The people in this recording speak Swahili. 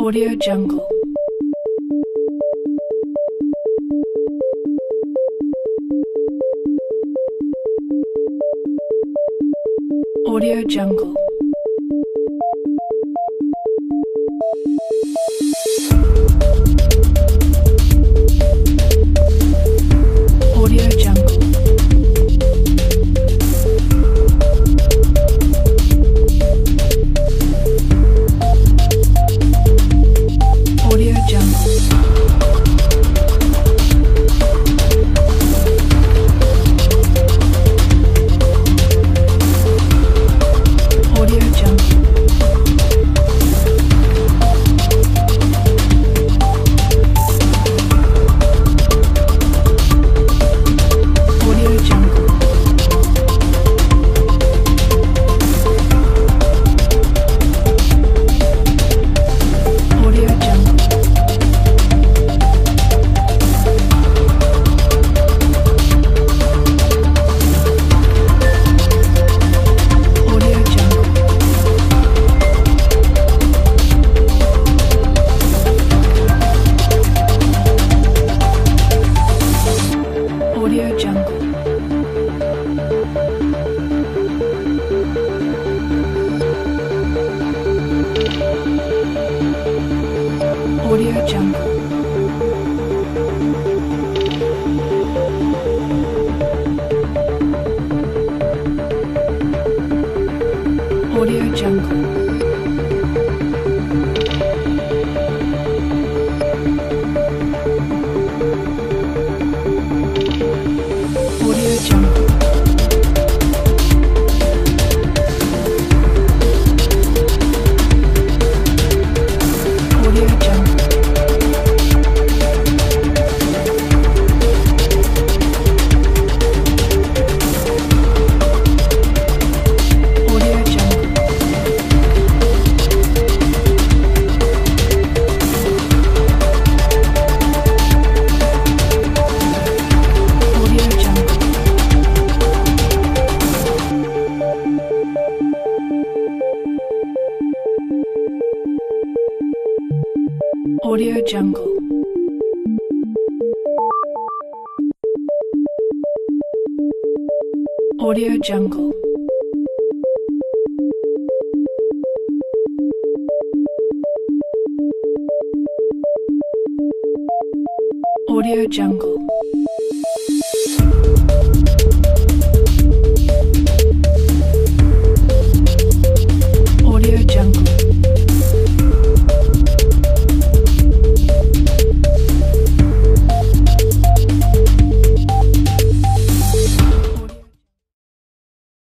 Audio Jungle. Audio Jungle. Audio Jungle. Audio Jungle. Audio Jungle. Audio Jungle. Audio Jungle. Audio Jungle. Audio Jungle. Audio Jungle. Audio Jungle. Audio Jungle. Audio Jungle. Audio Jungle. Audio Jungle. Audio Jungle. Audio Jungle. Audio Jungle.